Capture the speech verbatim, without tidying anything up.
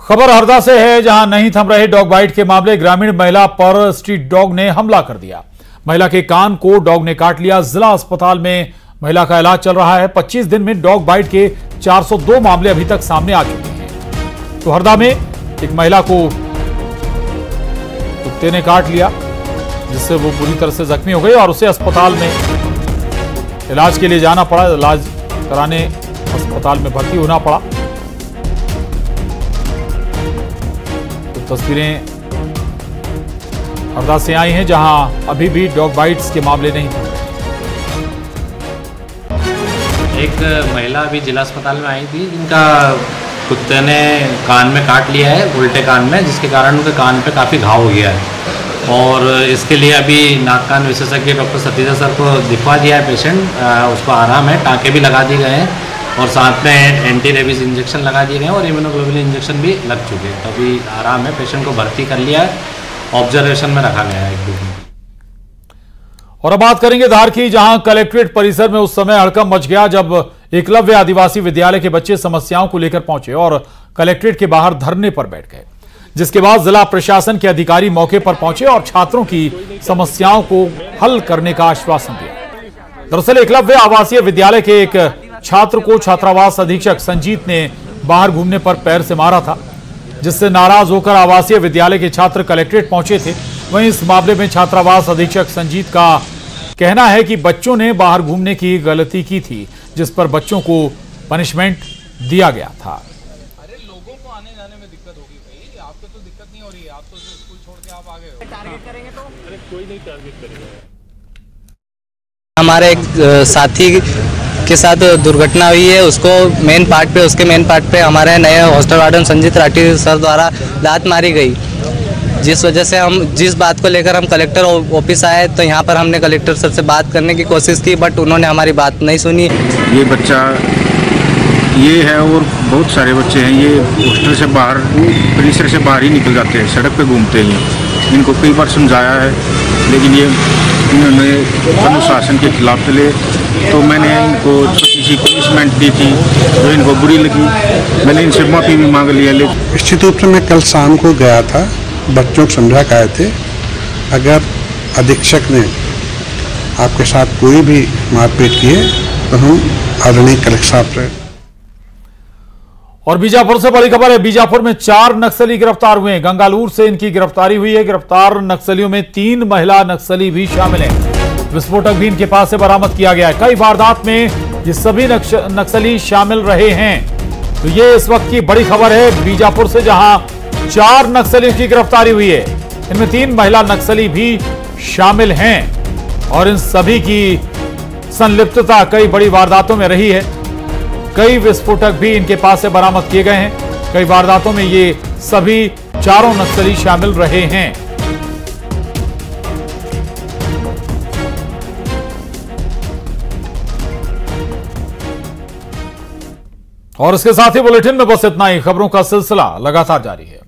खबर हरदा से है, जहां नहीं थम रहे डॉग बाइट के मामले। ग्रामीण महिला पर स्ट्रीट डॉग ने हमला कर दिया। महिला के कान को डॉग ने काट लिया। जिला अस्पताल में महिला का इलाज चल रहा है। पच्चीस दिन में डॉग बाइट के चार सौ दो मामले अभी तक सामने आ चुके हैं। तो हरदा में एक महिला को कुत्ते ने काट लिया, जिससे वो बुरी तरह से जख्मी हो गई और उसे अस्पताल में इलाज के लिए जाना पड़ा। इलाज कराने अस्पताल में भर्ती होना पड़ा। तो तस्वीरें हरदा से आई हैं, जहां अभी भी डॉग बाइट्स के मामले नहीं थे। एक महिला अभी जिला अस्पताल में आई थी, जिनका कुत्ते ने कान में काट लिया है, उल्टे कान में, जिसके कारण उनके कान पे काफ़ी घाव हो गया है। और इसके लिए अभी नाक कान विशेषज्ञ डॉक्टर सतीजा सर को दिखवा दिया है पेशेंट। उसको आराम है, टाँके भी लगा दिए गए हैं और साथ में एंटी रेबीज इंजेक्शन लगा दिए गए हैं और इम्यूनोग्लोबुलिन इंजेक्शन भी लग चुके हैं। तो अभी आराम है, पेशेंट को भर्ती कर लिया है, ऑब्जर्वेशन में रखा गया है एक दो दिन। और अब बात करेंगे धार की, जहां कलेक्ट्रेट परिसर में उस समय हड़कंप मच गया जब एकलव्य आदिवासी विद्यालय के बच्चे समस्याओं को लेकर पहुंचे और कलेक्ट्रेट के बाहर धरने पर बैठ गए, जिसके बाद जिला प्रशासन के अधिकारी मौके पर पहुंचे और छात्रों की समस्याओं को हल करने का आश्वासन दिया। दरअसल एकलव्य आवासीय विद्यालय के एक छात्र को छात्रावास अधीक्षक संजीत ने बाहर घूमने पर पैर से मारा था, जिससे नाराज होकर आवासीय विद्यालय के छात्र कलेक्ट्रेट पहुंचे थे। वहीं इस मामले में छात्रावास अधीक्षक संजीत का कहना है कि बच्चों ने बाहर घूमने की गलती की थी, जिस पर बच्चों को पनिशमेंट दिया गया था। अरे लोगों को आने जाने में दिक्कत होगी भाई, आपको तो दिक्कत नहीं हो रही है, आप तो स्कूल छोड़ के आप आ गए हो। टारगेट करेंगे तो अरे कोई नहीं टारगेट करेगा। हमारे एक साथी के साथ दुर्घटना हुई है, उसको मेन पार्ट पे उसके मेन पार्ट पे हमारे नए hostel warden Sanjeet Rathi sir द्वारा लात मारी गई, जिस वजह से हम जिस बात को लेकर हम कलेक्टर ऑफिस आए तो यहाँ पर हमने कलेक्टर सर से बात करने की कोशिश की, बट उन्होंने हमारी बात नहीं सुनी। ये बच्चा ये है और बहुत सारे बच्चे हैं, ये हॉस्टल से बाहर परिसर से बाहर ही निकल जाते हैं, सड़क पे घूमते हैं। इनको कई बार समझाया है, लेकिन ये इन्होंने अनुशासन के खिलाफ चले, तो मैंने इनको छोटी सी पनिशमेंट दी थी जो इनको बुरी लगी। मैंने इनसे माफ़ी भी मांग लिया। लेकिन निश्चित रूप से मैं कल शाम को गया था, बच्चों को समझा के आए थे। अगर अधीक्षक ने आपके साथ कोई भी मारपीट की है तो हम आदरणीय कलेक्टर साहब से। और बीजापुर से बड़ी खबर है, बीजापुर में चार नक्सली गिरफ्तार हुए हैं। गंगालूर से इनकी गिरफ्तारी हुई है। गिरफ्तार नक्सलियों में तीन महिला नक्सली भी शामिल हैं। विस्फोटक भी इनके पास से बरामद किया गया है। कई वारदात में ये सभी नक्स, नक्सली शामिल रहे हैं। तो ये इस वक्त की बड़ी खबर है बीजापुर से, जहां चार नक्सलियों की गिरफ्तारी हुई है। इनमें तीन महिला नक्सली भी शामिल हैं और इन सभी की संलिप्तता कई बड़ी वारदातों में रही है। कई विस्फोटक भी इनके पास से बरामद किए गए हैं। कई वारदातों में ये सभी चारों नक्सली शामिल रहे हैं। और इसके साथ ही बुलेटिन में बस इतना ही। खबरों का सिलसिला लगातार जारी है।